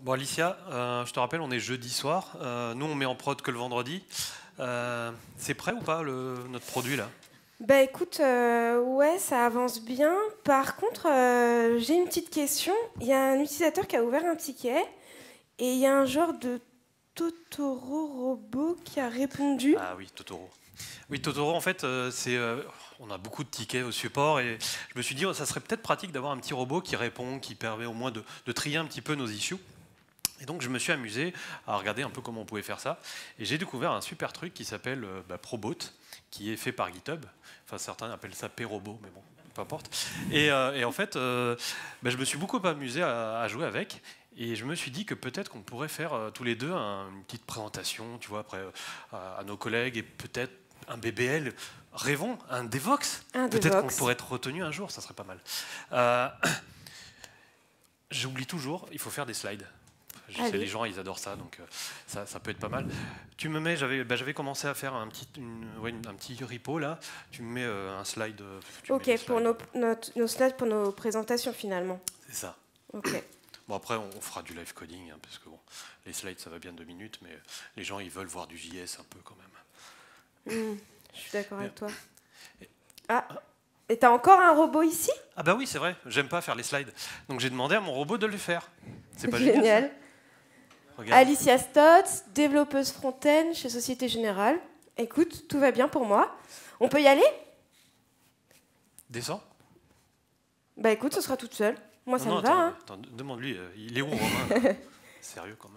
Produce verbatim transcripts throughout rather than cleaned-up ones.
Bon, Alicia, euh, je te rappelle, on est jeudi soir. Euh, nous, on met en prod que le vendredi. Euh, c'est prêt ou pas, le, notre produit, là? Bah écoute, euh, ouais, ça avance bien. Par contre, euh, j'ai une petite question. Il y a un utilisateur qui a ouvert un ticket et il y a un genre de Totoro robot qui a répondu. Ah oui, Totoro. Oui, Totoro, en fait, euh, c'est, euh, on a beaucoup de tickets au support et je me suis dit, oh, ça serait peut-être pratique d'avoir un petit robot qui répond, qui permet au moins de, de trier un petit peu nos issues. Et donc, je me suis amusé à regarder un peu comment on pouvait faire ça. Et j'ai découvert un super truc qui s'appelle euh, bah, Probot, qui est fait par GitHub. Enfin, certains appellent ça P-Robot, mais bon, peu importe. Et, euh, et en fait, euh, bah, je me suis beaucoup amusé à, à jouer avec. Et je me suis dit que peut-être qu'on pourrait faire euh, tous les deux un- une petite présentation, tu vois, après euh, à, à nos collègues et peut-être un B B L. Rêvons, un Devox. Un Peut-être qu'on Devox. pourrait être retenu un jour, ça serait pas mal. Euh, J'oublie toujours, il faut faire des slides. Je sais, Allez. les gens, ils adorent ça, donc euh, ça, ça peut être pas mal. Tu me mets, j'avais bah, j'avais commencé à faire un petit, une, ouais, une- un petit repo là. Tu me mets euh, un slide. euh, tu mets Ok, les pour slides. nos, notre- nos slides, pour nos présentations finalement. C'est ça. Ok. Bon, après, on, on fera du live coding, hein, parce que bon, les slides, ça va bien deux minutes, mais les gens, ils veulent voir du J S un peu quand même. Hmm, je suis d'accord avec toi. Et- Ah, et t'as encore un robot ici? Ah bah oui, c'est vrai, j'aime pas faire les slides. Donc j'ai demandé à mon robot de le faire. C'est pas génial, Génial. ça. Regarde. Alicia Stotz, développeuse front-end chez Société Générale. Écoute, tout va bien pour moi. On peut y aller? Descends. Bah écoute, ce sera toute seule. Moi, Non, ça non, me attends, va. Hein. attends, demande-lui, euh, il est où Romain là Sérieux quand même.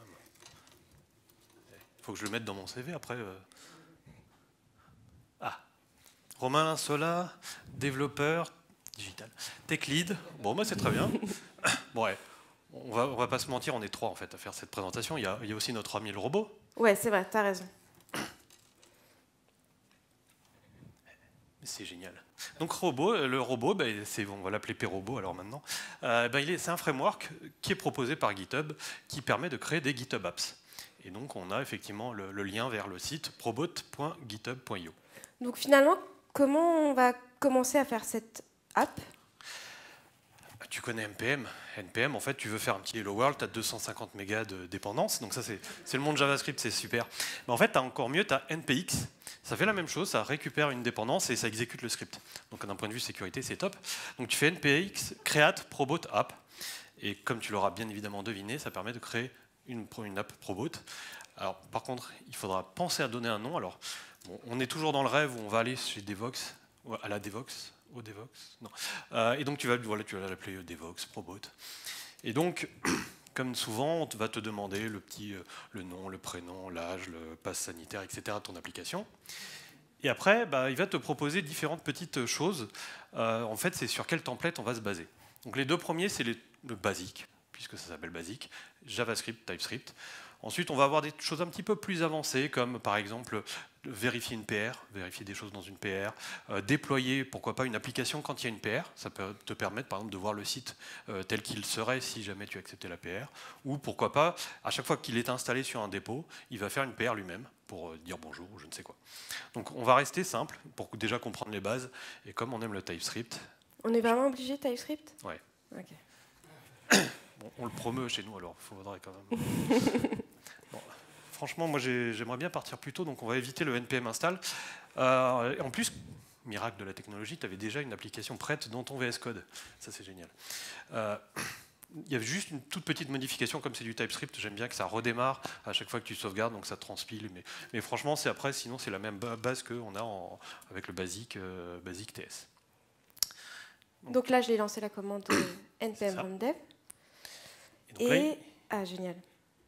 Il faut que je le mette dans mon C V après. euh. Ah, Romain Linsola, développeur digital. Tech lead, bon, moi c'est très bien. Bon, ouais, on va, on va pas se mentir, on est trois en fait à faire cette présentation. Il y a, il y a aussi notre ami le robot. Ouais, c'est vrai, t'as raison. C'est génial. Donc robot, euh, le robot, ben, c'est, on va l'appeler P-Robot alors maintenant. Euh, ben, il est, c'est un framework qui est proposé par GitHub qui permet de créer des GitHub Apps. Et donc on a effectivement le, le lien vers le site probot point github point io. Donc finalement, comment on va commencer à faire cette app? Tu connais N P M. N P M, en fait, tu veux faire un petit Hello World, tu as deux cent cinquante mégas de dépendance. Donc ça, c'est, c'est le monde JavaScript, c'est super. Mais en fait, tu as encore mieux, tu as N P X. Ça fait la même chose, ça récupère une dépendance et ça exécute le script. Donc d'un point de vue sécurité, c'est top. Donc tu fais N P X, create probot app. Et comme tu l'auras bien évidemment deviné, ça permet de créer une, une app probot. Alors par contre, il faudra penser à donner un nom. Alors, bon, on est toujours dans le rêve où on va aller chez Devox, à la Devox. Au Devox non. Euh, et donc tu vas, voilà, tu vas l'appeler Devox, Probot. Et donc, comme souvent, on va te demander le petit, euh, le nom, le prénom, l'âge, le pass sanitaire, et cetera de ton application. Et après, bah, il va te proposer différentes petites choses. Euh, en fait, c'est sur quel template on va se baser. Donc les deux premiers, c'est les, le basique, puisque ça s'appelle basique, JavaScript, TypeScript. Ensuite, on va avoir des choses un petit peu plus avancées, comme par exemple vérifier une P R, vérifier des choses dans une P R, euh, déployer, pourquoi pas, une application quand il y a une P R. Ça peut te permettre, par exemple, de voir le site euh, tel qu'il serait si jamais tu acceptais la P R. Ou pourquoi pas, à chaque fois qu'il est installé sur un dépôt, il va faire une P R lui-même pour euh, dire bonjour ou je ne sais quoi. Donc on va rester simple pour déjà comprendre les bases. Et comme on aime le TypeScript... On est vraiment obligé de TypeScript? Ouais. Ok. Bon, on le promeut chez nous, alors il faudrait quand même... Bon, franchement, moi j'aimerais bien partir plus tôt, donc on va éviter le N P M install. Euh, en plus, miracle de la technologie, tu avais déjà une application prête dans ton V S Code. Ça, c'est génial. Euh, il y avait juste une toute petite modification, comme c'est du TypeScript, j'aime bien que ça redémarre à chaque fois que tu sauvegardes, donc ça transpile. Mais, mais franchement, c'est après, sinon c'est la même base qu'on a en, avec le basique, euh, basique T S. Donc, donc là, j'ai lancé la commande npm run dev. Et, donc et... là, il... ah, génial.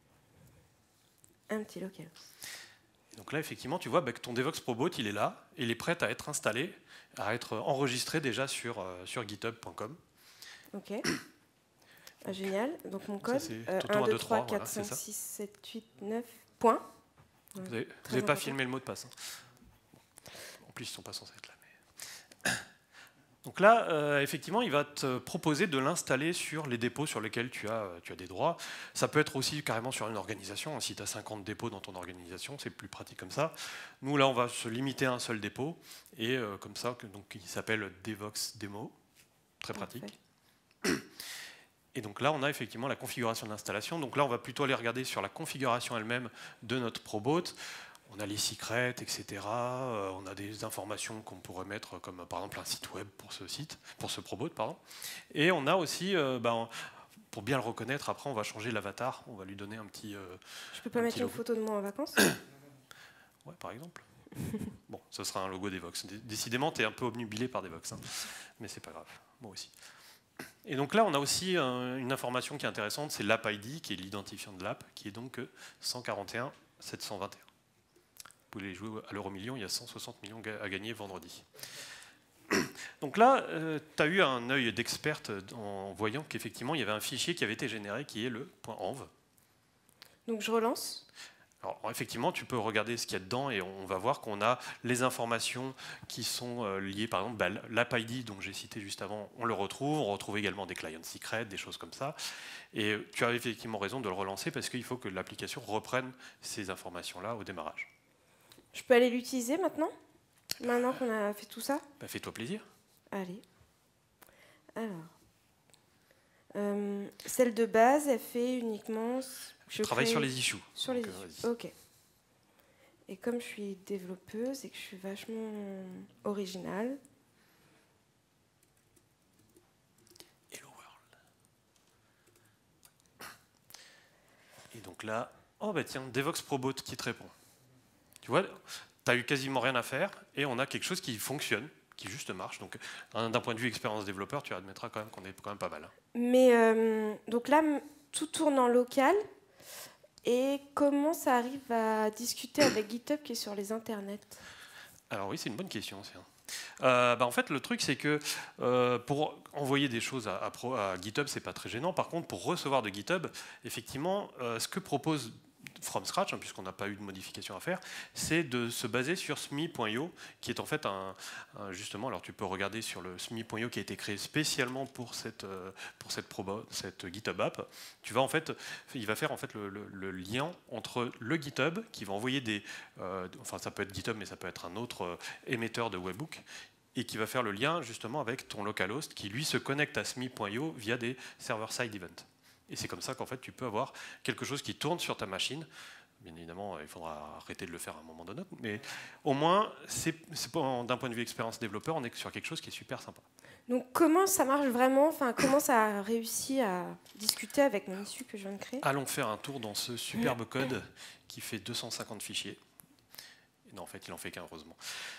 Un petit local. Donc là, effectivement, tu vois bah, que ton Devox Probot, il est là, et il est prêt à être installé, à être enregistré déjà sur, euh, sur github point com. Ok. Ah, génial. Donc mon code, ça, euh, un, deux, trois, quatre, cinq, six, sept, huit, neuf, point. Vous n'avez ouais, pas filmé le mot de passe. Hein. En plus, ils ne sont pas censés être là. Mais... Donc là, euh, effectivement, il va te proposer de l'installer sur les dépôts sur lesquels tu as, tu as des droits. Ça peut être aussi carrément sur une organisation. Si tu as cinquante dépôts dans ton organisation, c'est plus pratique comme ça. Nous, là, on va se limiter à un seul dépôt. Et euh, comme ça, donc, il s'appelle Devox Demo. Très pratique. Et donc là, on a effectivement la configuration de l'installation. Donc là, on va plutôt aller regarder sur la configuration elle-même de notre probot. On a les secrets, et cetera. Euh, on a des informations qu'on pourrait mettre, comme par exemple un site web pour ce site, pour ce probot, pardon. Et on a aussi, euh, ben, pour bien le reconnaître, après, on va changer l'avatar. On va lui donner un petit. Euh, Je peux pas mettre une photo de moi en vacances? Ouais, par exemple. Bon, ce sera un logo Devoxx. Décidément, tu es un peu obnubilé par Devoxx, hein. Mais c'est pas grave. Moi aussi. Et donc là, on a aussi euh, une information qui est intéressante, c'est l'app I D, qui est l'identifiant de l'app, qui est donc cent quarante et un sept cent vingt et un. Vous pouvez les jouer à l'euro million, il y a cent soixante millions à gagner vendredi. Donc là, euh, tu as eu un œil d'experte en voyant qu'effectivement, il y avait un fichier qui avait été généré, qui est le .env. Donc je relance. Alors, effectivement, tu peux regarder ce qu'il y a dedans et on va voir qu'on a les informations qui sont euh, liées, par exemple, bah, l'app I D dont j'ai cité juste avant, on le retrouve, on retrouve également des client secrets, des choses comme ça. Et tu as effectivement raison de le relancer parce qu'il faut que l'application reprenne ces informations-là au démarrage. Je peux aller l'utiliser maintenant? Maintenant qu'on a fait tout ça? Bah, fais-toi plaisir. Allez. Alors. Euh, celle de base, elle fait uniquement... Je travaille crée... sur les issues. Sur donc, les euh, issues, ok. Et comme je suis développeuse et que je suis vachement originale... Hello World. Et donc là, oh bah tiens, Devoxx Probot qui te répond. Tu vois, tu n'as eu quasiment rien à faire et on a quelque chose qui fonctionne, qui juste marche. Donc d'un point de vue expérience développeur, tu admettras quand même qu'on est quand même pas mal. Mais euh, donc là, tout tourne en local. Et comment ça arrive à discuter avec GitHub qui est sur les internets? Alors oui, c'est une bonne question. Euh, bah en fait, le truc, c'est que euh, pour envoyer des choses à, à, Pro, à GitHub, c'est pas très gênant. Par contre, pour recevoir de GitHub, effectivement, euh, ce que propose from scratch, hein, puisqu'on n'a pas eu de modification à faire, c'est de se baser sur S M I point I O, qui est en fait un, un justement, alors tu peux regarder sur le S M I point I O qui a été créé spécialement pour cette, pour cette, probo, cette GitHub app. Tu vas en fait, il va faire en fait le, le, le lien entre le GitHub qui va envoyer des, euh, enfin ça peut être GitHub, mais ça peut être un autre euh, émetteur de webhook, et qui va faire le lien justement avec ton localhost qui lui se connecte à S M I point I O via des server-side events. Et c'est comme ça qu'en fait tu peux avoir quelque chose qui tourne sur ta machine. Bien évidemment, il faudra arrêter de le faire à un moment donné, mais au moins, c'est, c'est d'un point de vue expérience développeur, on est sur quelque chose qui est super sympa. Donc comment ça marche vraiment? Enfin, comment ça a réussi à discuter avec mon issue que je viens de créer? Allons faire un tour dans ce superbe code qui fait deux cent cinquante fichiers. Et non, en fait, il en fait qu'un, heureusement.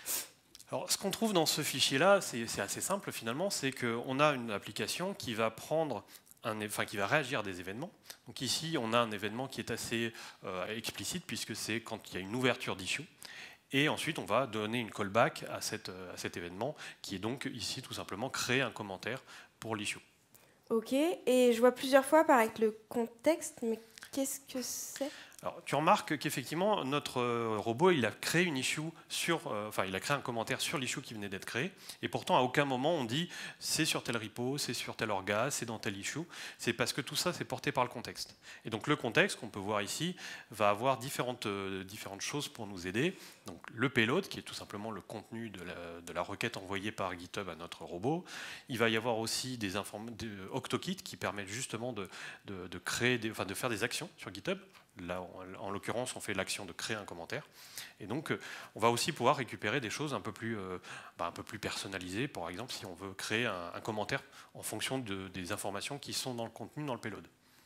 Alors, ce qu'on trouve dans ce fichier-là, c'est, c'est assez simple finalement, c'est qu'on a une application qui va prendre Un, enfin, qui va réagir à des événements. Donc ici, on a un événement qui est assez euh, explicite, puisque c'est quand il y a une ouverture d'issue. Et ensuite, on va donner une callback à, cette, à cet événement, qui est donc ici tout simplement créer un commentaire pour l'issue. Ok, et je vois plusieurs fois apparaître le contexte, mais qu'est-ce que c'est? Alors, tu remarques qu'effectivement, notre robot, il a créé une issue sur, euh, enfin, il a créé un commentaire sur l'issue qui venait d'être créé, et pourtant, à aucun moment, on dit c'est sur tel repo, c'est sur tel orga, c'est dans tel issue. C'est parce que tout ça, c'est porté par le contexte. Et donc, le contexte qu'on peut voir ici va avoir différentes, euh, différentes choses pour nous aider. Donc, le payload, qui est tout simplement le contenu de la, de la requête envoyée par GitHub à notre robot. Il va y avoir aussi des informations, OctoKit, qui permettent justement de, de, de créer, des, enfin, de faire des actions sur GitHub. Là, en, en l'occurrence, on fait l'action de créer un commentaire. Et donc, euh, on va aussi pouvoir récupérer des choses un peu plus, euh, bah, un peu plus personnalisées. Par exemple, si on veut créer un, un commentaire en fonction de, des informations qui sont dans le contenu, dans le payload.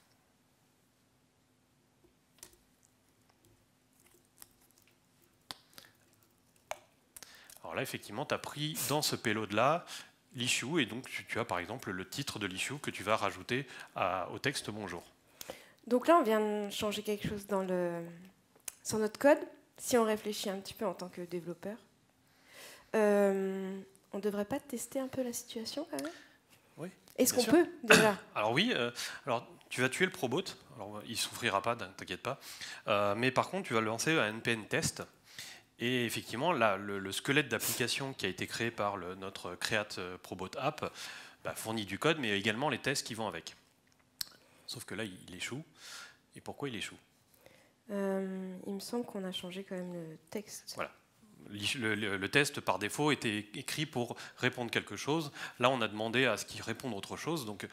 Alors là, effectivement, tu as pris dans ce payload-là l'issue, et donc tu, tu as par exemple le titre de l'issue que tu vas rajouter à, au texte bonjour. Donc là, on vient de changer quelque chose dans le... sur notre code. Si on réfléchit un petit peu en tant que développeur, euh, on ne devrait pas tester un peu la situation quand même? Oui. Est-ce qu'on sûr. peut déjà? Alors oui, euh, alors, tu vas tuer le probot. Alors, il ne souffrira pas, t'inquiète pas. Euh, mais par contre, tu vas lancer un N P M test. Et effectivement, là, le, le squelette d'application qui a été créé par le, notre Create Probot App bah, fournit du code, mais également les tests qui vont avec. Sauf que là, il échoue. Et pourquoi il échoue? euh, Il me semble qu'on a changé quand même le texte. Voilà. Le, le, le test, par défaut, était écrit pour répondre quelque chose. Là, on a demandé à ce qu'il réponde autre chose. Donc,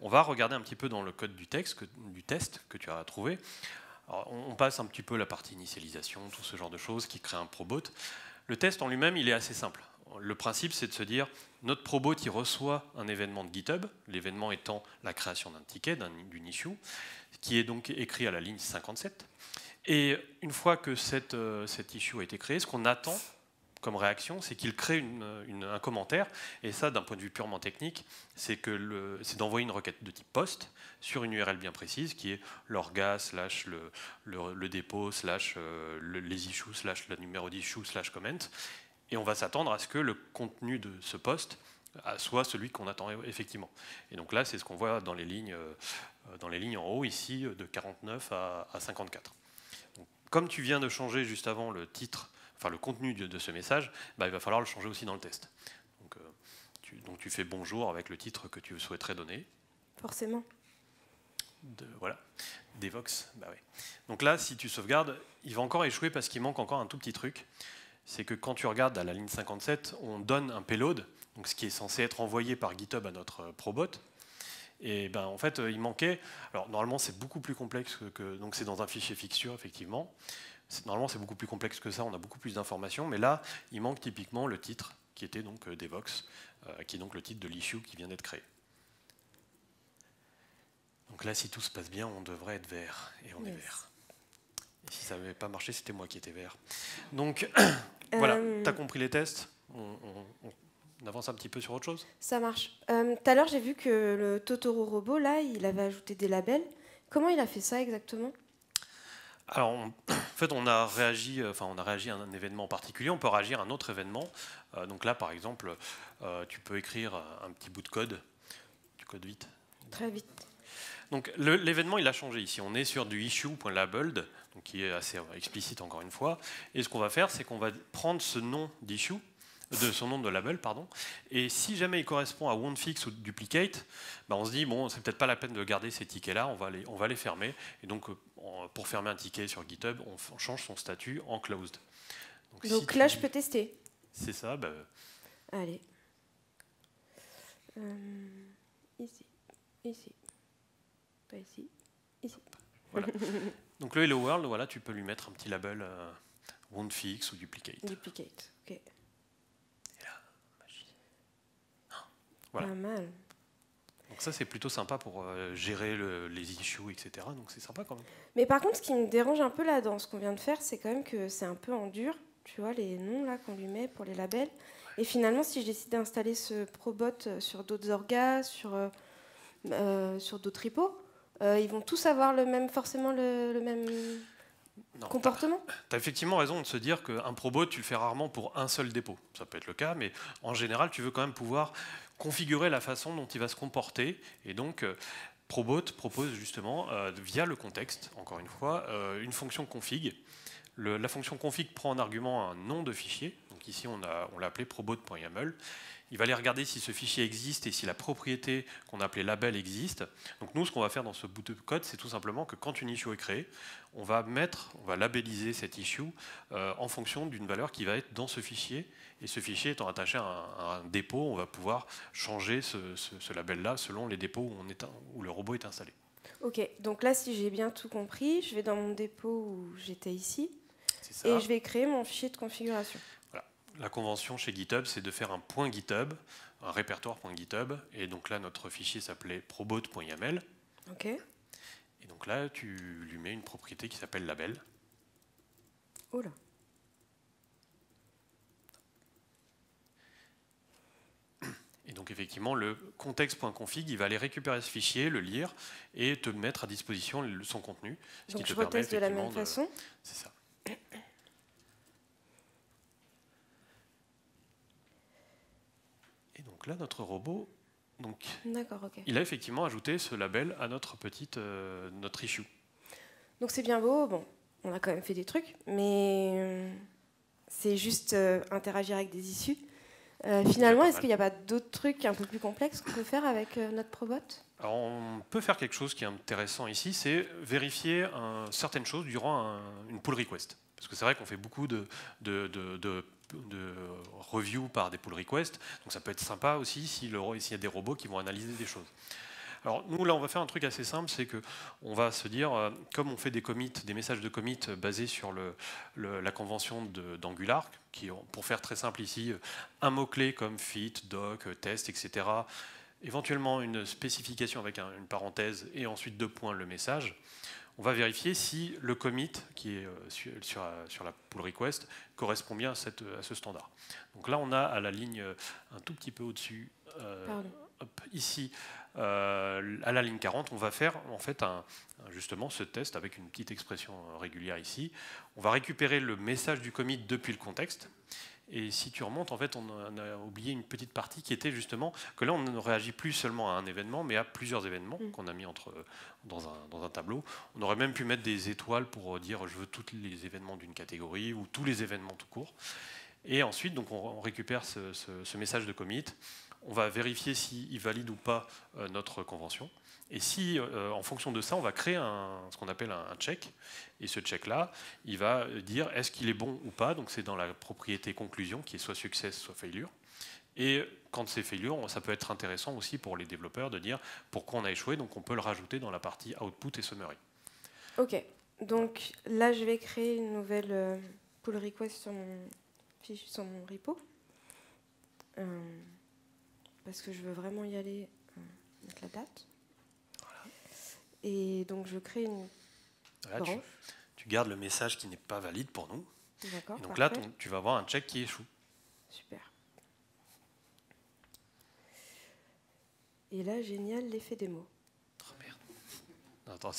on va regarder un petit peu dans le code du texte, que, du test que tu as trouvé. Alors, on, on passe un petit peu la partie initialisation, tout ce genre de choses qui crée un probot. Le test en lui-même, il est assez simple. Le principe, c'est de se dire, notre probot, il reçoit un événement de GitHub, l'événement étant la création d'un ticket, d'une issue, qui est donc écrit à la ligne cinquante-sept. Et une fois que cette, euh, cette issue a été créée, ce qu'on attend comme réaction, c'est qu'il crée une, une, un commentaire. Et ça, d'un point de vue purement technique, c'est d'envoyer une requête de type post sur une U R L bien précise, qui est l'orga slash le, le, le dépôt slash euh, le, les issues slash le numéro d'issue slash comment. Et on va s'attendre à ce que le contenu de ce post soit celui qu'on attend effectivement. Et donc là, c'est ce qu'on voit dans les lignes, euh, dans les lignes en haut, ici, de quarante-neuf à, à cinquante-quatre. Donc, comme tu viens de changer juste avant le titre, enfin le contenu de, de ce message, bah, il va falloir le changer aussi dans le test. Donc, euh, tu, donc tu fais bonjour avec le titre que tu souhaiterais donner. Forcément. De, voilà, Devox, bah ouais. Donc là, si tu sauvegardes, il va encore échouer parce qu'il manque encore un tout petit truc. C'est que quand tu regardes à la ligne cinquante-sept, on donne un payload, donc ce qui est censé être envoyé par GitHub à notre probot. Et ben en fait, il manquait. Alors normalement, c'est beaucoup plus complexe que. Donc c'est dans un fichier fixture, effectivement. Normalement, c'est beaucoup plus complexe que ça. On a beaucoup plus d'informations, mais là, il manque typiquement le titre, qui était donc Devox, euh, qui est donc le titre de l'issue qui vient d'être créé. Donc là, si tout se passe bien, on devrait être vert, et on yes. est vert. Et si ça n'avait pas marché, c'était moi qui étais vert. Donc, voilà, euh... tu as compris les tests, on, on, on avance un petit peu sur autre chose. Ça marche. Tout euh, à l'heure, j'ai vu que le Totoro Robot, là, il avait ajouté des labels. Comment il a fait ça exactement? Alors, on, en fait, on a réagi, enfin, on a réagi à un événement particulier. On peut réagir à un autre événement. Euh, donc là, par exemple, euh, tu peux écrire un petit bout de code. Du code vite. Très vite. Donc l'événement, il a changé ici. On est sur du issue.labeled, donc qui est assez explicite encore une fois. Et ce qu'on va faire, c'est qu'on va prendre ce nom d'issue, de son nom de label, pardon. Et si jamais il correspond à won'tFix ou duplicate, bah on se dit bon, c'est peut-être pas la peine de garder ces tickets-là. On va les, on va les fermer. Et donc pour fermer un ticket sur GitHub, on change son statut en closed. Donc, donc si là, tu... je peux tester. C'est ça. Bah... Allez. Euh, ici. Ici. Pas ici, ici. Voilà. Donc le Hello World, voilà, tu peux lui mettre un petit label euh, won'tFix ou duplicate. Duplicate, ok. Et là, magie. Voilà. Pas mal. Donc ça, c'est plutôt sympa pour euh, gérer le, les issues, et cetera. Donc c'est sympa quand même. Mais par contre, ce qui me dérange un peu là dans ce qu'on vient de faire, c'est quand même que c'est un peu en dur. Tu vois, les noms là qu'on lui met pour les labels. Et finalement, si je décide d'installer ce probot sur d'autres orgas, sur, euh, euh, sur d'autres repos, Euh, ils vont tous avoir le même, forcément le, le même non, comportement. Tu as effectivement raison de se dire qu'un probot, tu le fais rarement pour un seul dépôt. Ça peut être le cas, mais en général, tu veux quand même pouvoir configurer la façon dont il va se comporter. Et donc, euh, Probot propose justement, euh, via le contexte, encore une fois, euh, une fonction config. Le, la fonction config prend en argument un nom de fichier. Donc ici, on l'a on appelé probot.yaml. Il va aller regarder si ce fichier existe et si la propriété qu'on a appelée label existe. Donc nous, ce qu'on va faire dans ce bout de code, c'est tout simplement que quand une issue est créée, on va mettre, on va labelliser cette issue euh, en fonction d'une valeur qui va être dans ce fichier. Et ce fichier étant attaché à un, à un dépôt, on va pouvoir changer ce, ce, ce label-là selon les dépôts où, on est, où le robot est installé. Ok, donc là, si j'ai bien tout compris, je vais dans mon dépôt où j'étais ici et je vais créer mon fichier de configuration. La convention chez GitHub, c'est de faire un point GitHub, un répertoire.github, et donc là, notre fichier s'appelait probot.yaml. Ok. Et donc là, tu lui mets une propriété qui s'appelle label. Oh là. Et donc effectivement, le contexte.config, il va aller récupérer ce fichier, le lire, et te mettre à disposition son contenu. Ce donc qui te je permet reteste de la même de... façon. C'est ça. Donc là, notre robot, donc, okay. il a effectivement ajouté ce label à notre petite euh, notre issue. Donc c'est bien beau, bon, on a quand même fait des trucs, mais euh, c'est juste euh, interagir avec des issues. Euh, finalement, est-ce qu'il n'y a pas d'autres trucs un peu plus complexes qu'on peut faire avec euh, notre probot? Alors, on peut faire quelque chose qui est intéressant ici, c'est vérifier un, certaines choses durant un, une pull request. Parce que c'est vrai qu'on fait beaucoup de, de, de, de, de review par des pull requests, donc ça peut être sympa aussi s'il si y a des robots qui vont analyser des choses. Alors nous, là, on va faire un truc assez simple, c'est qu'on va se dire, euh, comme on fait des commits, des messages de commit basés sur le, le, la convention d'Angular, qui, pour faire très simple ici, un mot-clé comme fit, doc, test, et cetera, éventuellement une spécification avec un, une parenthèse, et ensuite deux points le message, on va vérifier si le commit qui est sur, sur, sur la pull request correspond bien à, cette, à ce standard. Donc là, on a à la ligne un tout petit peu au-dessus, euh, ici, euh, à la ligne quarante, on va faire en fait un, justement ce test avec une petite expression régulière ici. On va récupérer le message du commit depuis le contexte. Et si tu remontes, en fait, on a oublié une petite partie qui était justement que là, on ne réagit plus seulement à un événement, mais à plusieurs événements mmh. qu'on a mis entre, dans, un, dans un tableau. On aurait même pu mettre des étoiles pour dire je veux tous les événements d'une catégorie ou tous les événements tout court. Et ensuite, donc, on, on récupère ce, ce, ce message de commit. On va vérifier s'il valide ou pas euh, notre convention. Et si, euh, en fonction de ça, on va créer un, ce qu'on appelle un, un check. Et ce check-là, il va dire est-ce qu'il est bon ou pas. Donc c'est dans la propriété conclusion, qui est soit success, soit failure. Et quand c'est failure, ça peut être intéressant aussi pour les développeurs de dire pourquoi on a échoué. Donc on peut le rajouter dans la partie output et summary. Ok. Donc là, je vais créer une nouvelle euh, pull request sur mon, sur mon repo. Euh, parce que je veux vraiment y aller, euh, mettre la date. Et donc, je crée une voilà, tu, tu gardes le message qui n'est pas valide pour nous. D'accord. Donc parfait. là, ton, tu vas avoir un check qui échoue. Super. Et là, génial, l'effet démo. Oh merde. Non, attends.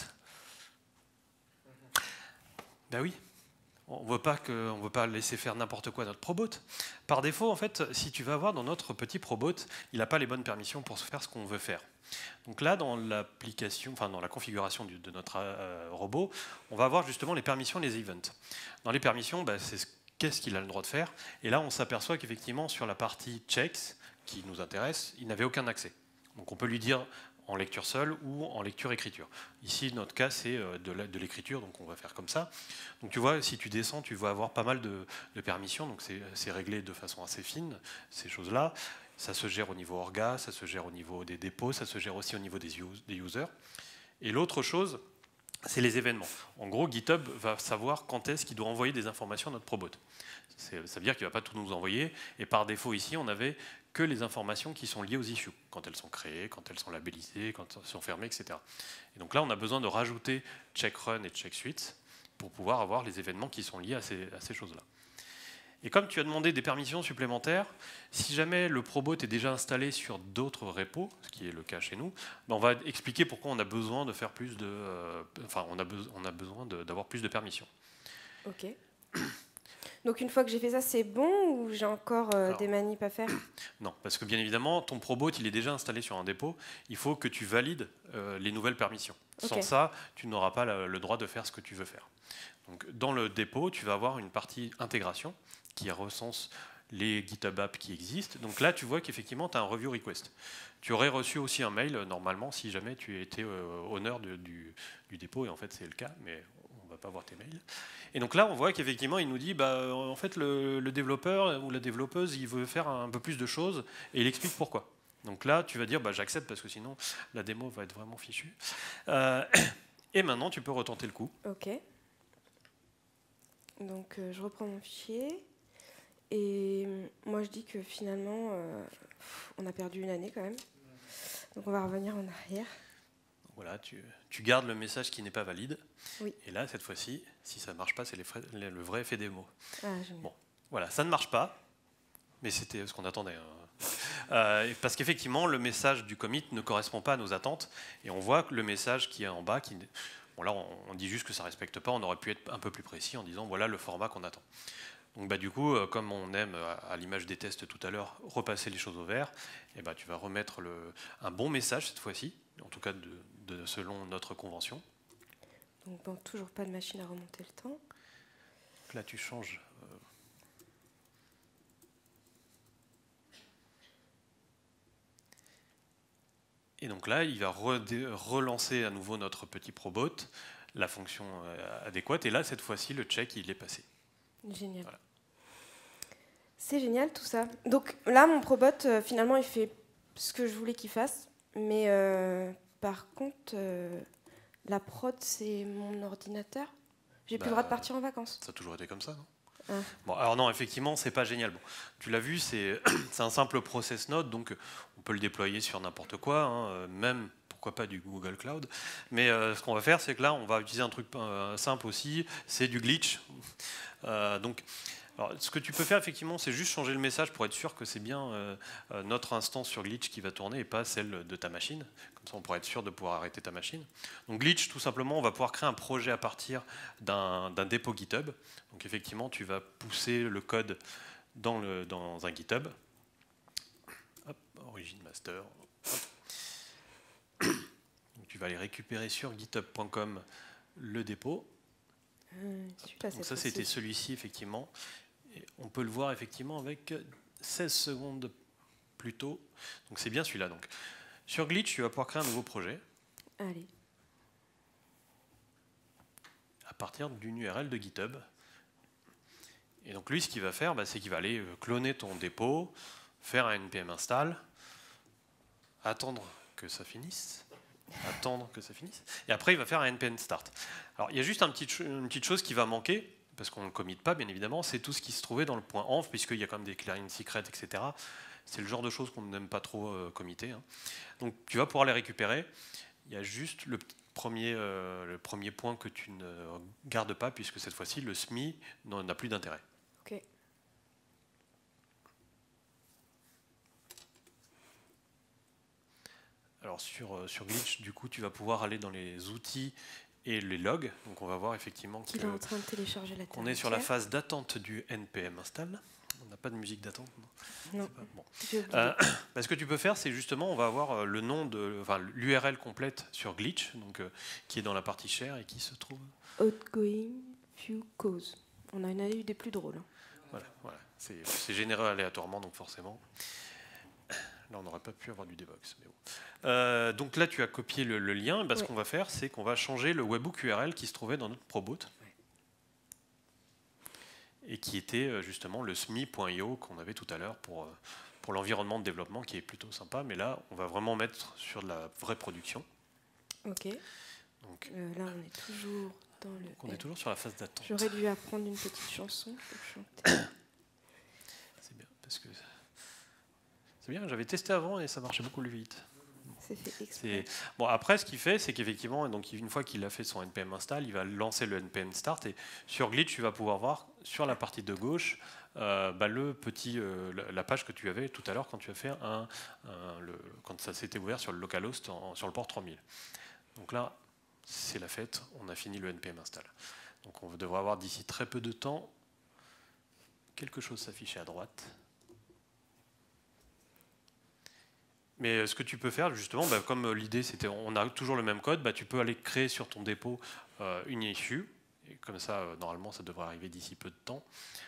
Ben oui. On ne veut pas que, on veut pas laisser faire n'importe quoi à notre probot. Par défaut, en fait, si tu vas voir dans notre petit probot, il n'a pas les bonnes permissions pour faire ce qu'on veut faire. Donc là, dans l'application, enfin dans la configuration du, de notre euh, robot, on va avoir justement les permissions, les events. Dans les permissions, bah, c'est qu'est-ce qu'il a le droit de faire. Et là, on s'aperçoit qu'effectivement, sur la partie checks qui nous intéresse, il n'avait aucun accès. Donc on peut lui dire en lecture seule ou en lecture-écriture. Ici, notre cas, c'est de l'écriture, donc on va faire comme ça. Donc tu vois, si tu descends, tu vas avoir pas mal de, de permissions, donc c'est réglé de façon assez fine, ces choses-là. Ça se gère au niveau orga, ça se gère au niveau des dépôts, ça se gère aussi au niveau des, use, des users. Et l'autre chose, c'est les événements. En gros, GitHub va savoir quand est-ce qu'il doit envoyer des informations à notre probot. Ça veut dire qu'il ne va pas tout nous envoyer, et par défaut ici, on n'avait que les informations qui sont liées aux issues, quand elles sont créées, quand elles sont labellisées, quand elles sont fermées, et cetera. Et donc là, on a besoin de rajouter check run et check suite pour pouvoir avoir les événements qui sont liés à ces, à ces choses-là. Et comme tu as demandé des permissions supplémentaires, si jamais le probot est déjà installé sur d'autres repos, ce qui est le cas chez nous, ben on va expliquer pourquoi on a besoin de faire plus de, euh, enfin, on a, be on a besoin d'avoir plus de permissions. Ok. Donc une fois que j'ai fait ça, c'est bon ou j'ai encore euh, Alors, des manips à faire? Non, parce que bien évidemment, ton probot, il est déjà installé sur un dépôt. Il faut que tu valides euh, les nouvelles permissions. Okay. Sans ça, tu n'auras pas le, le droit de faire ce que tu veux faire. Donc, dans le dépôt, tu vas avoir une partie intégration qui recense les GitHub apps qui existent. Donc là, tu vois qu'effectivement, tu as un review request. Tu aurais reçu aussi un mail, normalement, si jamais tu étais euh, honneur de, du, du dépôt, et en fait, c'est le cas, mais on ne va pas voir tes mails. Et donc là, on voit qu'effectivement, il nous dit, bah, en fait, le, le développeur ou la développeuse, il veut faire un peu plus de choses, et il explique pourquoi. Donc là, tu vas dire, bah, j'accepte, parce que sinon, la démo va être vraiment fichue. Euh, et maintenant, tu peux retenter le coup. Ok. Donc, euh, je reprends mon fichier. Et moi, je dis que finalement, euh, on a perdu une année quand même. Donc, on va revenir en arrière. Voilà, tu, tu gardes le message qui n'est pas valide. Oui. Et là, cette fois-ci, si ça ne marche pas, c'est le vrai effet démo. Ah, bon, voilà, ça ne marche pas, mais c'était ce qu'on attendait. Hein. Euh, parce qu'effectivement, le message du commit ne correspond pas à nos attentes. Et on voit que le message qui est en bas, qui, bon, là, on, on dit juste que ça ne respecte pas. On aurait pu être un peu plus précis en disant, voilà le format qu'on attend. Donc bah, du coup, euh, comme on aime, à, à l'image des tests tout à l'heure, repasser les choses au vert, et bah, tu vas remettre le, un bon message cette fois-ci, en tout cas de, de, selon notre convention. Donc bon, toujours pas de machine à remonter le temps. Donc là, tu changes. Euh, et donc là, il va re relancer à nouveau notre petit probot, la fonction euh, adéquate, et là, cette fois-ci, le check, il est passé. Génial. Voilà. C'est génial tout ça. Donc là, mon probot, euh, finalement, il fait ce que je voulais qu'il fasse, mais euh, par contre, euh, la prod, c'est mon ordinateur. J'ai Bah, plus le droit de partir en vacances. Ça a toujours été comme ça, non? Ah. Bon, alors non, effectivement, c'est pas génial. Bon, tu l'as vu, c'est un simple process node, donc on peut le déployer sur n'importe quoi, hein, même, pourquoi pas, du Google Cloud. Mais euh, ce qu'on va faire, c'est que là, on va utiliser un truc euh, simple aussi, c'est du glitch. Euh, donc, alors, ce que tu peux faire, effectivement, c'est juste changer le message pour être sûr que c'est bien euh, notre instance sur glitch qui va tourner et pas celle de ta machine. Comme ça, on pourra être sûr de pouvoir arrêter ta machine. Donc glitch, tout simplement, on va pouvoir créer un projet à partir d'un d'un dépôt GitHub. Donc effectivement, tu vas pousser le code dans, le, dans un GitHub. Hop, origin master. Donc, tu vas aller récupérer sur github point com le dépôt. Euh, super, Donc ça, c'était celui-ci, effectivement. Et on peut le voir, effectivement, avec seize secondes plus tôt. Donc c'est bien celui-là. Donc sur Glitch, tu vas pouvoir créer un nouveau projet. Allez. À partir d'une U R L de GitHub. Et donc lui, ce qu'il va faire, bah, c'est qu'il va aller cloner ton dépôt, faire un npm install, attendre que ça finisse, attendre que ça finisse, et après il va faire un npm start. Alors il y a juste un petit, une petite chose qui va manquer, parce qu'on ne le commit pas, bien évidemment, c'est tout ce qui se trouvait dans le point env, puisqu'il y a quand même des clearing secrets, et cetera. C'est le genre de choses qu'on n'aime pas trop euh, committer. Hein. Donc tu vas pouvoir les récupérer. Il y a juste le premier, euh, le premier point que tu ne gardes pas, puisque cette fois-ci, le S M I n'a plus d'intérêt. Ok. Alors sur, euh, sur Glitch, du coup, tu vas pouvoir aller dans les outils et les logs. Donc on va voir effectivement qu'il est en train de télécharger la qu'on est sur la phase d'attente du npm install. On n'a pas de musique d'attente. Non. Non. Pas, bon. euh, bah, ce que tu peux faire, c'est justement, on va avoir le nom de, enfin, l'U R L complète sur Glitch, donc euh, qui est dans la partie share et qui se trouve. Outgoing few cause. On en a eu des plus drôles. Hein. Voilà, voilà. C'est généré aléatoirement, donc forcément. Là, on n'aurait pas pu avoir du Devox. Mais bon. euh, donc là, tu as copié le, le lien. Bah, ouais. Ce qu'on va faire, c'est qu'on va changer le webhook U R L qui se trouvait dans notre proboot. Ouais. Et qui était justement le S M I point I O qu'on avait tout à l'heure pour, pour l'environnement de développement qui est plutôt sympa. Mais là, on va vraiment mettre sur de la vraie production. Ok. Donc, euh, là, on est toujours dans le... On est toujours sur la phase d'attente. J'aurais dû apprendre une petite chanson pour chanter. C'est bien, parce que... C'est bien, j'avais testé avant et ça marchait beaucoup plus vite. C'est fait exprès. Bon, après, ce qu'il fait, c'est qu'effectivement, donc une fois qu'il a fait son npm install, il va lancer le npm start et sur Glitch, tu vas pouvoir voir sur la partie de gauche euh, bah, le petit, euh, la page que tu avais tout à l'heure quand tu as fait un, un le, quand ça s'était ouvert sur le localhost en, sur le port trois mille. Donc là, c'est la fête, on a fini le npm install. Donc on devrait avoir d'ici très peu de temps quelque chose s'afficher à droite. Mais ce que tu peux faire, justement, bah, comme l'idée c'était, on a toujours le même code, bah, tu peux aller créer sur ton dépôt euh, une issue, et comme ça, euh, normalement, ça devrait arriver d'ici peu de temps.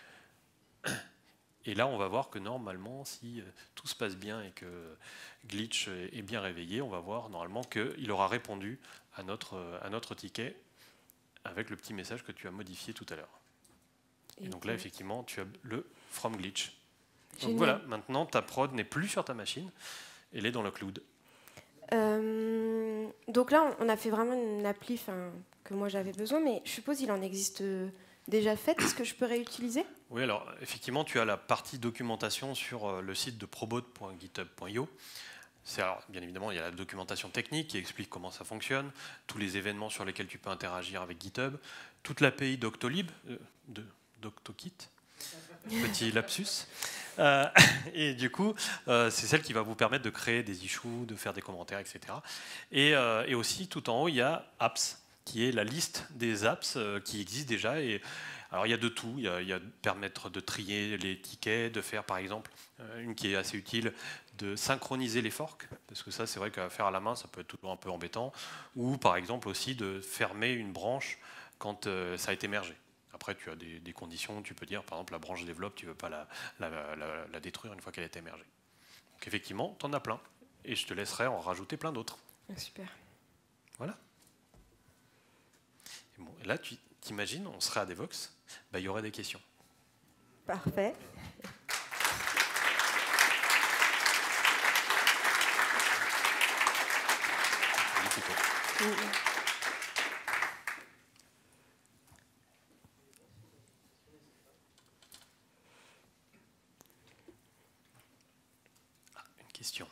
Et là, on va voir que normalement, si euh, tout se passe bien et que Glitch est bien réveillé, on va voir normalement qu'il aura répondu à notre, à notre ticket avec le petit message que tu as modifié tout à l'heure. Et, et donc là, effectivement, tu as le from Glitch. Donc voilà, maintenant, ta prod n'est plus sur ta machine. Elle est dans le cloud. Euh, donc là, on a fait vraiment une appli que moi j'avais besoin, mais je suppose qu'il en existe déjà faite. Est-ce que je peux réutiliser? Oui, alors effectivement, tu as la partie documentation sur le site de probot point github point i o. Alors, bien évidemment, il y a la documentation technique qui explique comment ça fonctionne, tous les événements sur lesquels tu peux interagir avec GitHub, toute l'A P I d'Octolib, euh, de d'OctoKit. Petit lapsus. Euh, et du coup, euh, c'est celle qui va vous permettre de créer des issues, de faire des commentaires, et cetera. Et, euh, et aussi, tout en haut, il y a Apps, qui est la liste des apps euh, qui existent déjà. Et, alors, il y a de tout. Il y a, il y a permettre de trier les tickets, de faire, par exemple, euh, une qui est assez utile, de synchroniser les forks, parce que ça, c'est vrai qu'à faire à la main, ça peut être toujours un peu embêtant. Ou, par exemple, aussi de fermer une branche quand euh, ça a été mergé. Après, tu as des, des conditions, tu peux dire, par exemple, la branche développe, tu ne veux pas la, la, la, la détruire une fois qu'elle a été émergée. Donc effectivement, tu en as plein. Et je te laisserai en rajouter plein d'autres. Ah, super. Voilà. Et bon, et là, tu t'imagines, on serait à Devox, bah, il y aurait des questions. Parfait. Ah, une question.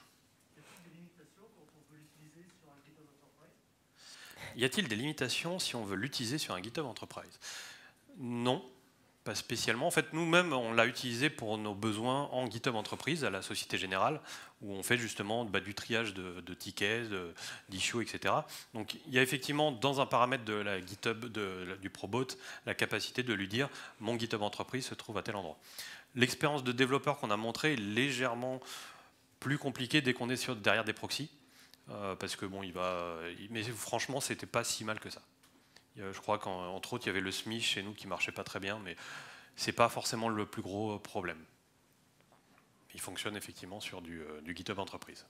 Y a-t-il des limitations si on veut l'utiliser sur un GitHub Enterprise? Non, pas spécialement. En fait, nous-mêmes, on l'a utilisé pour nos besoins en GitHub Entreprise, à la Société Générale, où on fait justement bah, du triage de, de tickets, d'issues, et cetera. Donc, il y a effectivement, dans un paramètre de la GitHub, de, du Probot, la capacité de lui dire « mon GitHub Entreprise se trouve à tel endroit ». L'expérience de développeur qu'on a montrée est légèrement plus compliquée dès qu'on est sur, derrière des proxys. Euh, parce que bon, il va. Mais franchement, c'était pas si mal que ça. Je crois qu'entre autres, il y avait le S M I chez nous qui marchait pas très bien, mais c'est pas forcément le plus gros problème. Il fonctionne effectivement sur du, euh, du GitHub Entreprise.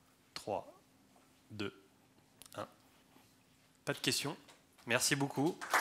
trois, deux, un. Pas de questions. Merci beaucoup.